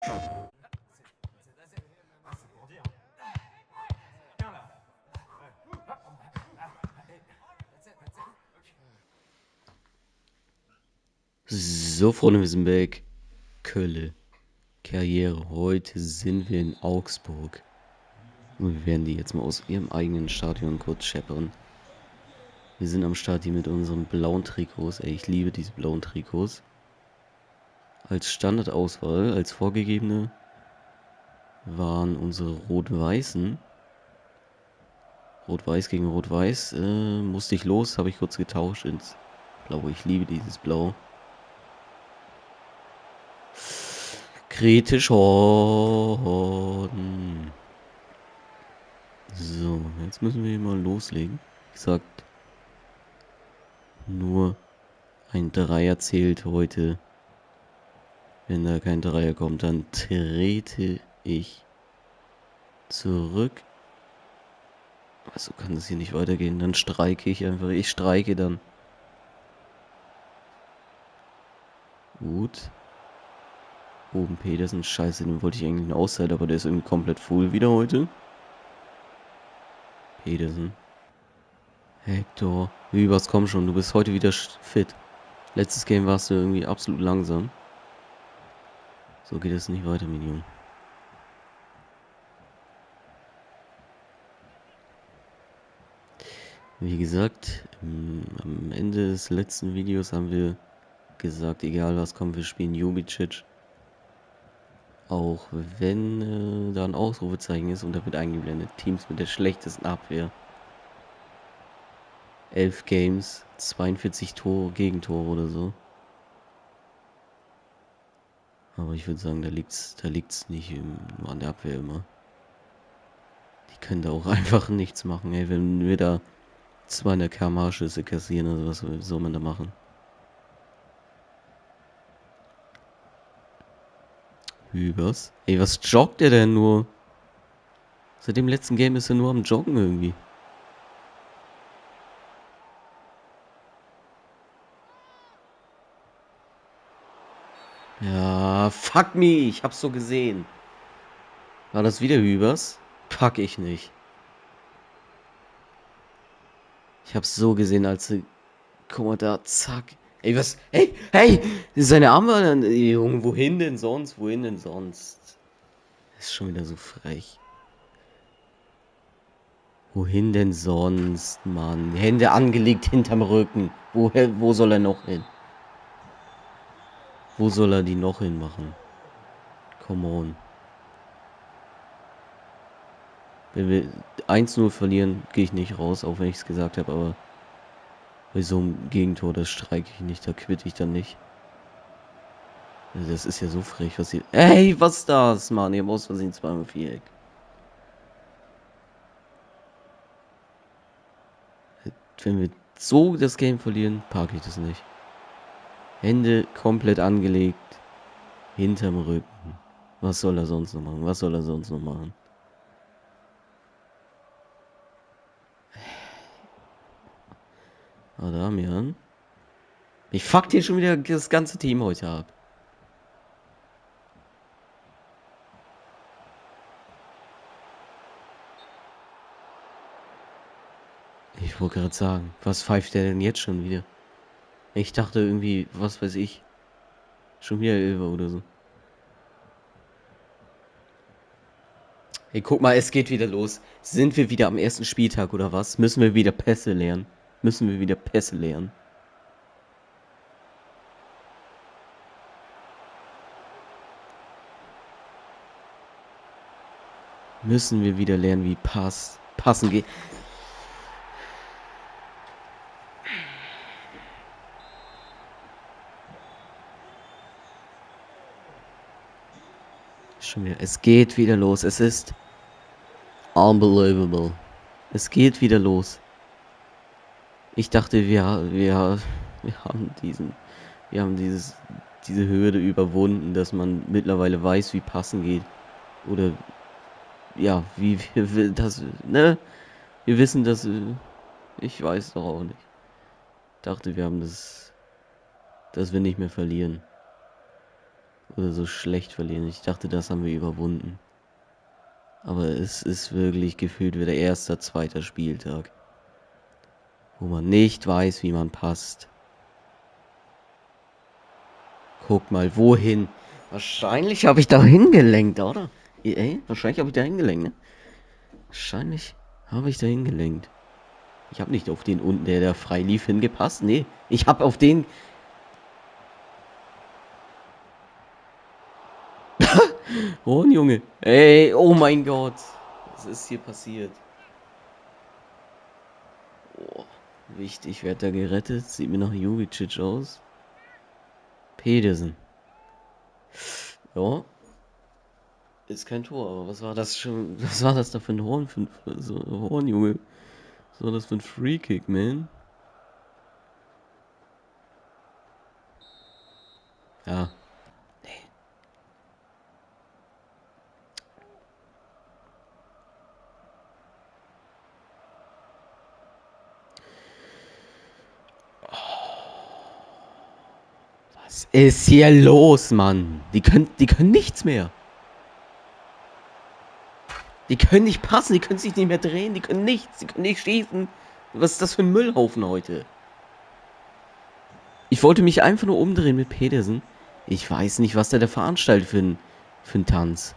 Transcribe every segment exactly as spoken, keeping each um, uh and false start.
So, Freunde, wir sind back. Kölle. Karriere. Heute sind wir in Augsburg. Und wir werden die jetzt mal aus ihrem eigenen Stadion kurz scheppern. Wir sind am Start hier mit unseren blauen Trikots. Ey, ich liebe diese blauen Trikots. Als Standardauswahl, als vorgegebene, waren unsere Rot-Weißen. Rot-Weiß gegen Rot-Weiß. Äh, musste ich los, habe ich kurz getauscht ins Blau. Ich liebe dieses Blau. Kritisch Horn. So, jetzt müssen wir mal loslegen. Wie gesagt, nur ein Dreier zählt heute. Wenn da kein Dreier kommt, dann trete ich zurück. Also kann das hier nicht weitergehen. Dann streike ich einfach. Ich streike dann. Gut. Oben Petersen. Scheiße, den wollte ich eigentlich einen Auszeit, aber der ist irgendwie komplett full wieder heute. Petersen. Hector. Übers, komm schon. Du bist heute wieder fit. Letztes Game warst du irgendwie absolut langsam. So geht es nicht weiter, mein Junge. Wie gesagt, am Ende des letzten Videos haben wir gesagt, egal was kommt, wir spielen Ljubicic. Auch wenn äh, da ein Ausrufezeichen ist und da wird eingeblendet. Teams mit der schlechtesten Abwehr. elf Games, zweiundvierzig Tore, Gegentore oder so. Aber ich würde sagen, da liegt's, da liegt's nicht im, nur an der Abwehr immer. Die können da auch einfach nichts machen, ey. Wenn wir da zweihundert Kilometer pro Stunde kassieren, also was soll man da machen? Übers. Ey, was joggt er denn nur? Seit dem letzten Game ist er nur am Joggen irgendwie. Ja, fuck me, ich hab's so gesehen. War das wieder Übers? Pack ich nicht. Ich hab's so gesehen, als sie... Guck mal da, zack. Ey, was? Hey, hey! Seine Arme dann... Junge, wohin denn sonst? Wohin denn sonst? Ist schon wieder so frech. Wohin denn sonst, Mann? Hände angelegt hinterm Rücken. Woher, wo soll er noch hin? Wo soll er die noch hin machen? Come on. Wenn wir eins null verlieren, gehe ich nicht raus, auch wenn ich es gesagt habe, aber bei so einem Gegentor, das streike ich nicht, da quitte ich dann nicht. Also das ist ja so frech, was hier... Ey, was ist das, Mann? Ihr habt aus Versehen zweimal Viereck. Wenn wir so das Game verlieren, packe ich das nicht. Hände komplett angelegt. Hinterm Rücken. Was soll er sonst noch machen? Was soll er sonst noch machen? Adamian. Ich fuck dir schon wieder das ganze Team heute ab. Ich wollte gerade sagen, was pfeift der denn jetzt schon wieder? Ich dachte irgendwie, was weiß ich. Schon wieder Elfer oder so. Hey, guck mal, es geht wieder los. Sind wir wieder am ersten Spieltag oder was? Müssen wir wieder Pässe lernen? Müssen wir wieder Pässe lernen? Müssen wir wieder lernen, wie Pass, Passen geht? Schon wieder. Es geht wieder los. Es ist unbelievable. Es geht wieder los. Ich dachte, wir, wir, wir haben diesen, wir haben dieses, diese Hürde überwunden, dass man mittlerweile weiß, wie Passen geht. Oder, ja, wie wir das, ne? Wir wissen, dass, ich weiß doch auch nicht. Dachte, wir haben das, dass wir nicht mehr verlieren. oder so schlecht verlieren. Ich dachte, das haben wir überwunden. Aber es ist wirklich gefühlt wie der erste, zweite Spieltag. Wo man nicht weiß, wie man passt. Guck mal, wohin? Wahrscheinlich habe ich da hingelenkt, oder? Ey, wahrscheinlich habe ich da hingelenkt, ne? Wahrscheinlich habe ich da hingelenkt. Ich habe nicht auf den unten, der da frei lief, hingepasst. Nee, ich habe auf den... Oh, Junge. Ey, oh mein Gott. Was ist hier passiert? Oh, wichtig, wird da gerettet. Sieht mir nach Jubicic aus. Pedersen. Ja. Ist kein Tor, aber was war das schon? Was war das da für ein Horn? Für ein so ein Horn, Junge? Was war das für ein Free-Kick, man? Ja. Nee. Was ist hier los, Mann? Die können, die können nichts mehr. Die können nicht passen, die können sich nicht mehr drehen, die können nichts, die können nicht schießen. Was ist das für ein Müllhaufen heute? Ich wollte mich einfach nur umdrehen mit Pedersen. Ich weiß nicht, was der da veranstaltet für einen für einen Tanz.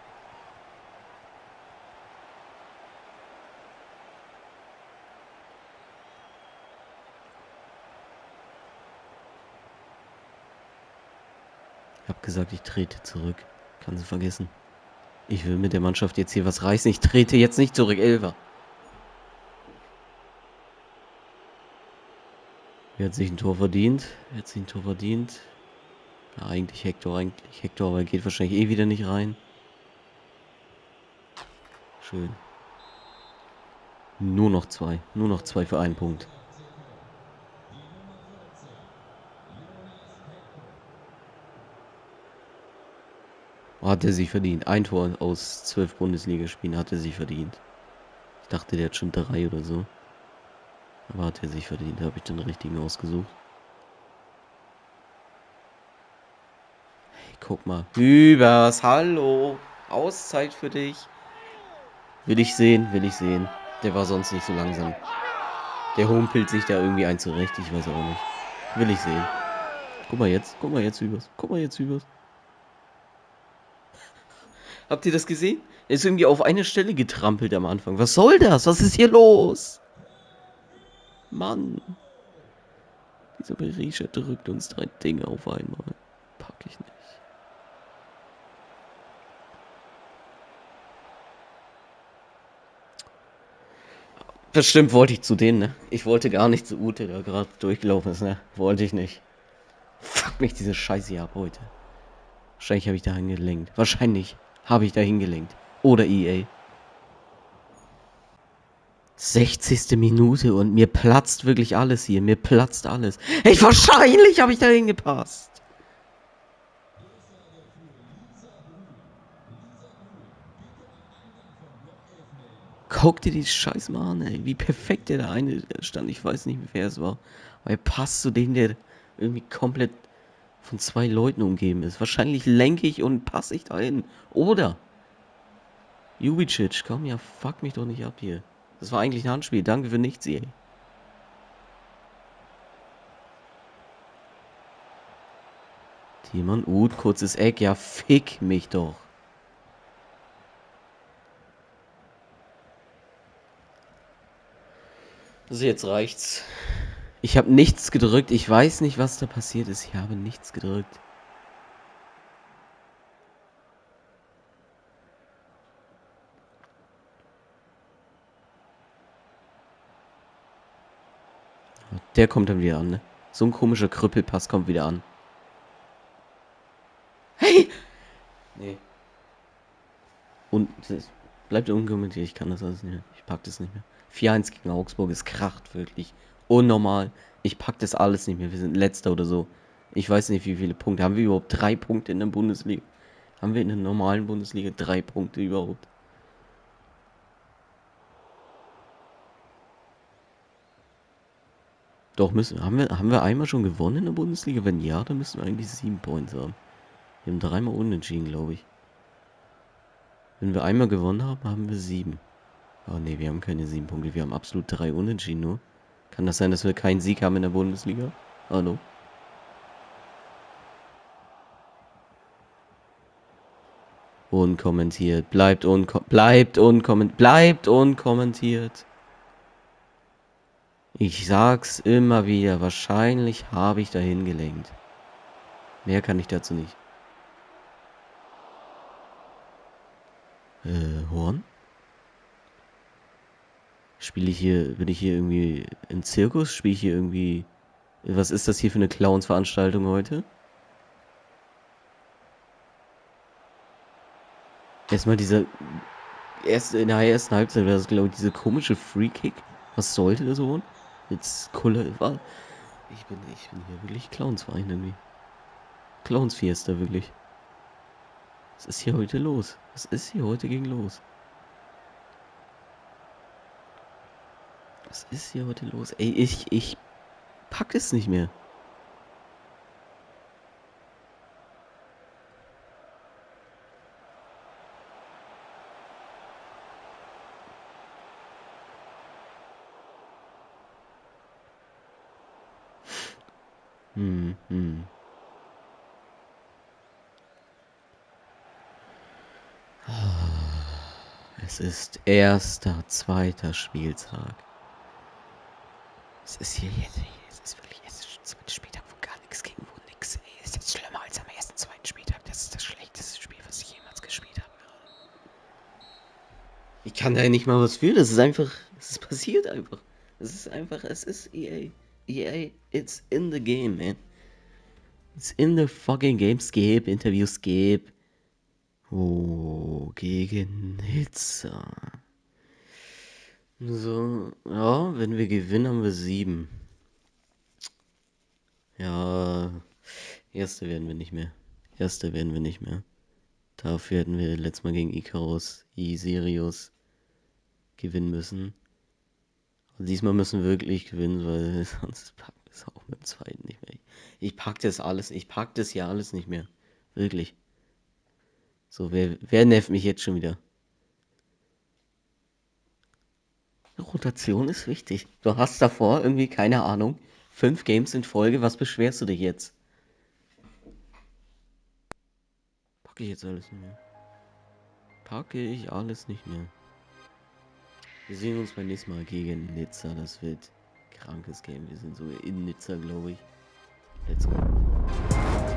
Ich hab gesagt, ich trete zurück. Kann sie vergessen. Ich will mit der Mannschaft jetzt hier was reißen. Ich trete jetzt nicht zurück, Elfer. Wer hat sich ein Tor verdient? Wer hat sich ein Tor verdient? Ja, eigentlich Hector, eigentlich Hector, aber er geht wahrscheinlich eh wieder nicht rein. Schön. Nur noch zwei. Nur noch zwei für einen Punkt. Hat er sich verdient. Ein Tor aus zwölf Bundesligaspielen hat er sich verdient. Ich dachte, der hat schon drei oder so. Aber hat er sich verdient. Da habe ich den richtigen ausgesucht. Hey, guck mal. Übers, hallo. Auszeit für dich. Will ich sehen, will ich sehen. Der war sonst nicht so langsam. Der humpelt sich da irgendwie ein zurecht. Ich weiß auch nicht. Will ich sehen. Guck mal jetzt. Guck mal jetzt übers. Guck mal jetzt übers. Habt ihr das gesehen? Er ist irgendwie auf eine Stelle getrampelt am Anfang. Was soll das? Was ist hier los? Mann. Dieser Berisha drückt uns drei Dinge auf einmal. Pack ich nicht. Bestimmt wollte ich zu denen, ne? Ich wollte gar nicht zu Ute, der gerade durchgelaufen ist, ne? Wollte ich nicht. Fuck mich diese Scheiße hier ab heute. Wahrscheinlich habe ich da hingelenkt. Wahrscheinlich habe ich da hingelenkt. Oder E A. sechzigste Minute und mir platzt wirklich alles hier. Mir platzt alles. Hey, wahrscheinlich habe ich da hingepasst. Guck dir die Scheiße mal an, ey. Wie perfekt der da eine stand. Ich weiß nicht, wer es war. Aber er passt zu dem, der irgendwie komplett von zwei Leuten umgeben ist. Wahrscheinlich lenke ich und passe ich dahin. Oder Jubicic, komm ja, fuck mich doch nicht ab hier. Das war eigentlich ein Handspiel. Danke für nichts, ey. Thiemann, Uth, kurzes Eck. Ja, fick mich doch. Also jetzt reicht's. Ich habe nichts gedrückt. Ich weiß nicht, was da passiert ist. Ich habe nichts gedrückt. Der kommt dann wieder an, ne? So ein komischer Krüppelpass kommt wieder an. Hey! Nee. Und das bleibt unkommentiert. Ich kann das alles nicht mehr. Ich pack das nicht mehr. vier eins gegen Augsburg. Es kracht wirklich. Unnormal. Ich pack das alles nicht mehr. Wir sind Letzter oder so. Ich weiß nicht, wie viele Punkte. Haben wir überhaupt drei Punkte in der Bundesliga? Haben wir in der normalen Bundesliga drei Punkte überhaupt? Doch, müssen haben wir, haben wir einmal schon gewonnen in der Bundesliga? Wenn ja, dann müssen wir eigentlich sieben Points haben. Wir haben dreimal unentschieden, glaube ich. Wenn wir einmal gewonnen haben, haben wir sieben. Oh ne, wir haben keine sieben Punkte. Wir haben absolut drei Unentschieden nur. Kann das sein, dass wir keinen Sieg haben in der Bundesliga? Hallo? Unkommentiert. Bleibt unko bleibt unkommentiert. Bleibt unkommentiert. Ich sag's immer wieder. Wahrscheinlich habe ich dahin gelenkt. Mehr kann ich dazu nicht. Äh, Horn? Spiele ich hier, bin ich hier irgendwie im Zirkus? Spiele ich hier irgendwie... Was ist das hier für eine Clowns-Veranstaltung heute? Erstmal dieser... Erst in der ersten Halbzeit war das, glaube ich, diese komische Free-Kick. Was sollte das so? Jetzt Kulle war... Ich bin, ich bin hier wirklich Clowns-Verein irgendwie. Clowns-Fiesta, wirklich. Was ist hier heute los? Was ist hier heute gegen los? Was ist hier heute los? Ey, ich, ich pack es nicht mehr. Hm, hm. Es ist erster, zweiter Spieltag. Es ist hier jetzt, es ist wirklich, es ist der zweite Spieltag, wo gar nichts ging, wo nix, ey. Es ist jetzt schlimmer als am ersten, zweiten Spieltag. Das ist das schlechteste Spiel, was ich jemals gespielt habe. Ich kann da nicht mal was für, das ist einfach, es ist passiert einfach. Es ist einfach, es ist E A. E A, it's in the game, man. It's in the fucking game. Skip, Interview skip. Oh, gegen Nizza. So, ja, wenn wir gewinnen, haben wir sieben. Ja, erste werden wir nicht mehr. Erste werden wir nicht mehr. Dafür hätten wir letztes Mal gegen Icarus, I-Sirius gewinnen müssen. Und diesmal müssen wir wirklich gewinnen, weil sonst packen wir es auch mit dem zweiten nicht mehr. Ich pack das alles, ich pack das hier alles nicht mehr. Wirklich. So, wer, wer nervt mich jetzt schon wieder? Rotation ist wichtig. Du hast davor irgendwie, keine Ahnung, fünf Games in Folge. Was beschwerst du dich jetzt? Packe ich jetzt alles nicht mehr. Packe ich alles nicht mehr. Wir sehen uns beim nächsten Mal gegen Nizza. Das wird krankes Game. Wir sind sogar in Nizza, glaube ich. Let's go.